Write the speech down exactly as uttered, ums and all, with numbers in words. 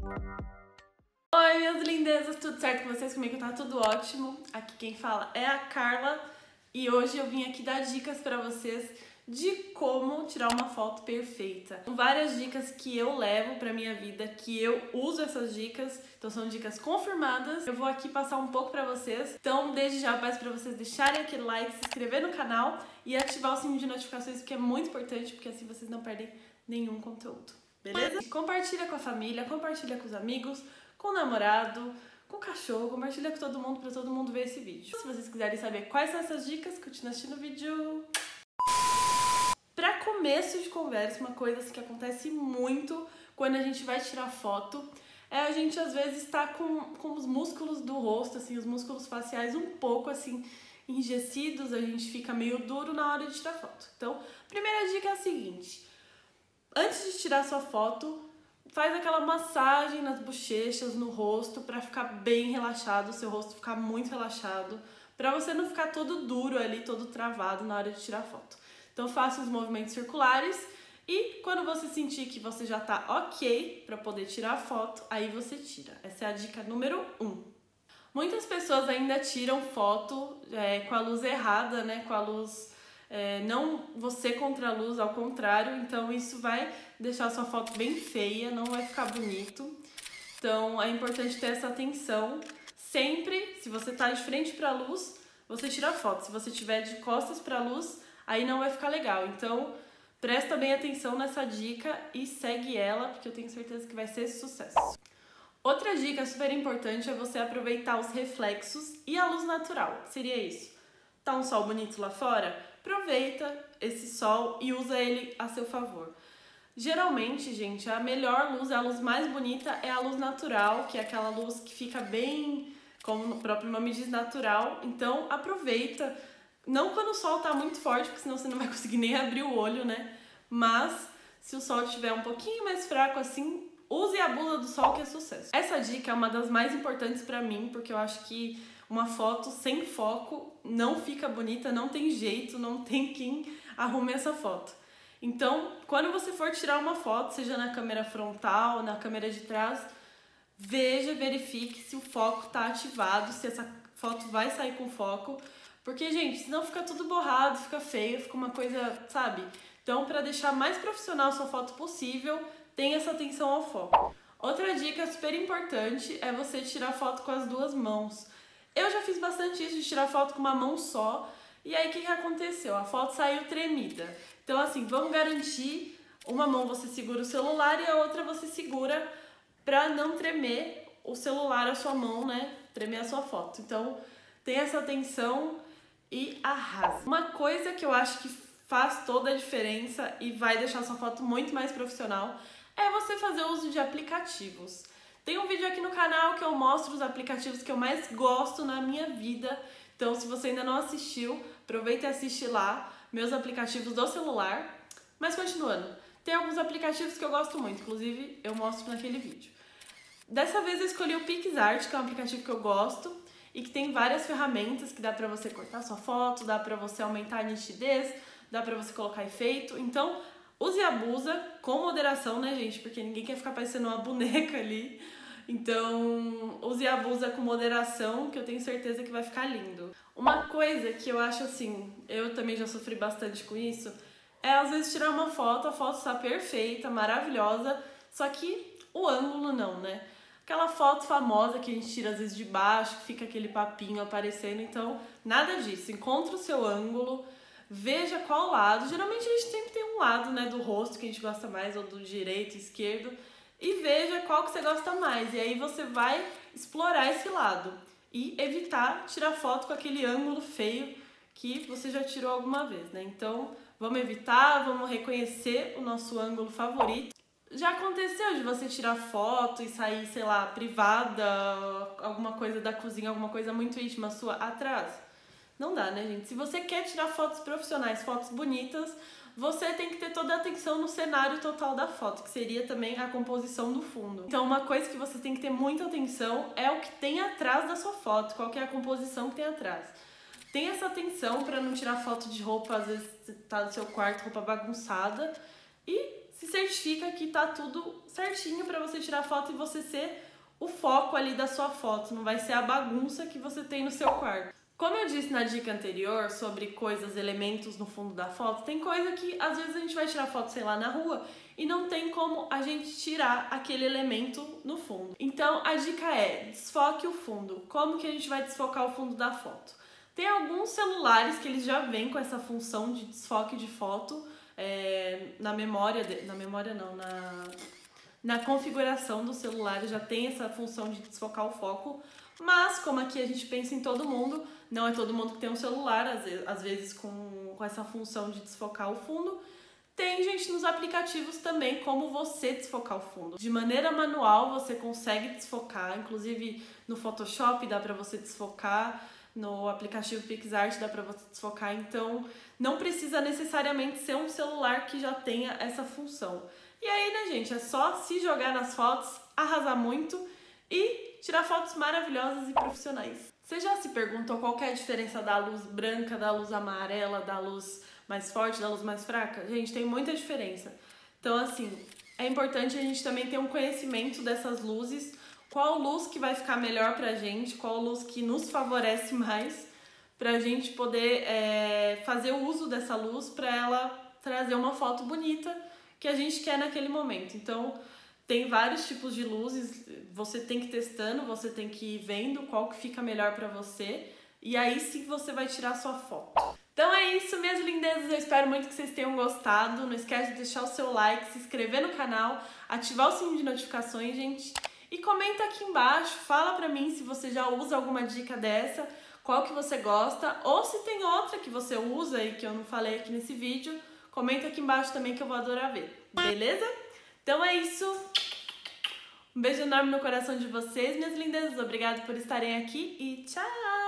Oi, minhas lindezas, tudo certo com vocês? Comigo tá tudo ótimo. Aqui quem fala é a Carla e hoje eu vim aqui dar dicas pra vocês de como tirar uma foto perfeita. São várias dicas que eu levo pra minha vida, que eu uso essas dicas, então são dicas confirmadas. Eu vou aqui passar um pouco pra vocês, então desde já peço pra vocês deixarem aquele like, se inscrever no canal e ativar o sininho de notificações, que é muito importante, porque assim vocês não perdem nenhum conteúdo, beleza? Compartilha com a família, compartilha com os amigos, com o namorado, com o cachorro, compartilha com todo mundo pra todo mundo ver esse vídeo. Se vocês quiserem saber quais são essas dicas, continue assistindo o vídeo. Pra começo de conversa, uma coisa assim, que acontece muito quando a gente vai tirar foto é a gente às vezes estar com, com os músculos do rosto, assim, os músculos faciais um pouco assim enrijecidos, a gente fica meio duro na hora de tirar foto. Então, primeira dica é a seguinte: antes de tirar sua foto, faz aquela massagem nas bochechas, no rosto, pra ficar bem relaxado, o seu rosto ficar muito relaxado, pra você não ficar todo duro ali, todo travado na hora de tirar foto. Então faça os movimentos circulares e quando você sentir que você já tá ok pra poder tirar a foto, aí você tira. Essa é a dica número um. Muitas pessoas ainda tiram foto é, com a luz errada, né? Com a luz... É, não você contra a luz, ao contrário, então isso vai deixar a sua foto bem feia, não vai ficar bonito. Então é importante ter essa atenção. Sempre, se você tá de frente para a luz, você tira a foto. Se você tiver de costas para a luz, aí não vai ficar legal. Então presta bem atenção nessa dica e segue ela, porque eu tenho certeza que vai ser sucesso. Outra dica super importante é você aproveitar os reflexos e a luz natural. Seria isso. Tá um sol bonito lá fora? Aproveita esse sol e usa ele a seu favor. Geralmente, gente, a melhor luz, a luz mais bonita é a luz natural, que é aquela luz que fica bem, como o próprio nome diz, natural. Então aproveita, não quando o sol tá muito forte, porque senão você não vai conseguir nem abrir o olho, né? Mas se o sol estiver um pouquinho mais fraco assim, use e abusa do sol, que é sucesso. Essa dica é uma das mais importantes pra mim, porque eu acho que uma foto sem foco não fica bonita, não tem jeito, não tem quem arrume essa foto. Então, quando você for tirar uma foto, seja na câmera frontal, na câmera de trás, veja, verifique se o foco está ativado, se essa foto vai sair com foco. Porque, gente, senão fica tudo borrado, fica feio, fica uma coisa, sabe? Então, para deixar mais profissional a sua foto possível, tenha essa atenção ao foco. Outra dica super importante é você tirar foto com as duas mãos. Eu já fiz bastante isso, de tirar foto com uma mão só. E aí, o que, que aconteceu? A foto saiu tremida. Então, assim, vamos garantir, uma mão você segura o celular e a outra você segura pra não tremer o celular, a sua mão, né? Tremer a sua foto. Então, tenha essa atenção e arrasa. Uma coisa que eu acho que faz toda a diferença e vai deixar a sua foto muito mais profissional é você fazer uso de aplicativos. Tem um vídeo aqui no canal que eu mostro os aplicativos que eu mais gosto na minha vida. Então, se você ainda não assistiu, aproveita e assiste lá, meus aplicativos do celular. Mas continuando, tem alguns aplicativos que eu gosto muito, inclusive eu mostro naquele vídeo. Dessa vez eu escolhi o PixArt, que é um aplicativo que eu gosto e que tem várias ferramentas que dá pra você cortar sua foto, dá pra você aumentar a nitidez, dá pra você colocar efeito. Então, use e abusa com moderação, né, gente? Porque ninguém quer ficar parecendo uma boneca ali. Então, use e abusa com moderação, que eu tenho certeza que vai ficar lindo. Uma coisa que eu acho assim, eu também já sofri bastante com isso, é às vezes tirar uma foto, a foto está perfeita, maravilhosa, só que o ângulo não, né? Aquela foto famosa que a gente tira às vezes de baixo, que fica aquele papinho aparecendo, então nada disso. Encontra o seu ângulo, veja qual lado. Geralmente a gente sempre tem um lado, né, do rosto que a gente gosta mais, ou do direito, esquerdo, e veja qual que você gosta mais. E aí você vai explorar esse lado e evitar tirar foto com aquele ângulo feio que você já tirou alguma vez, né? Então vamos evitar, vamos reconhecer o nosso ângulo favorito. Já aconteceu de você tirar foto e sair, sei lá, privada, alguma coisa da cozinha, alguma coisa muito íntima sua atrás? Não dá, né, gente? Se você quer tirar fotos profissionais, fotos bonitas, você tem que ter toda a atenção no cenário total da foto, que seria também a composição do fundo. Então, uma coisa que você tem que ter muita atenção é o que tem atrás da sua foto, qual que é a composição que tem atrás. Tenha essa atenção para não tirar foto de roupa, às vezes você tá no seu quarto, roupa bagunçada, e se certifica que tá tudo certinho para você tirar foto e você ser o foco ali da sua foto, não vai ser a bagunça que você tem no seu quarto. Como eu disse na dica anterior sobre coisas, elementos no fundo da foto, tem coisa que às vezes a gente vai tirar foto, sei lá, na rua e não tem como a gente tirar aquele elemento no fundo. Então a dica é, desfoque o fundo. Como que a gente vai desfocar o fundo da foto? Tem alguns celulares que eles já vêm com essa função de desfoque de foto é, na memória, de, na memória não, na... Na configuração do celular já tem essa função de desfocar o foco, mas como aqui a gente pensa em todo mundo, não é todo mundo que tem um celular, às vezes, às vezes com, com essa função de desfocar o fundo. Tem gente nos aplicativos também como você desfocar o fundo. De maneira manual você consegue desfocar, inclusive no Photoshop dá para você desfocar, no aplicativo PixArt dá para você desfocar, então não precisa necessariamente ser um celular que já tenha essa função. E aí, né, gente, é só se jogar nas fotos, arrasar muito e tirar fotos maravilhosas e profissionais. Você já se perguntou qual que é a diferença da luz branca, da luz amarela, da luz mais forte, da luz mais fraca? Gente, tem muita diferença. Então, assim, é importante a gente também ter um conhecimento dessas luzes, qual luz que vai ficar melhor pra gente, qual luz que nos favorece mais, pra gente poder é, fazer o uso dessa luz pra ela trazer uma foto bonita que a gente quer naquele momento. Então, tem vários tipos de luzes, você tem que ir testando, você tem que ir vendo qual que fica melhor pra você, e aí sim você vai tirar a sua foto. Então é isso, minhas lindezas, eu espero muito que vocês tenham gostado. Não esquece de deixar o seu like, se inscrever no canal, ativar o sininho de notificações, gente, e comenta aqui embaixo, fala pra mim se você já usa alguma dica dessa, qual que você gosta, ou se tem outra que você usa e que eu não falei aqui nesse vídeo. Comenta aqui embaixo também que eu vou adorar ver, beleza? Então é isso. Um beijo enorme no coração de vocês, minhas lindezas. Obrigada por estarem aqui e tchau!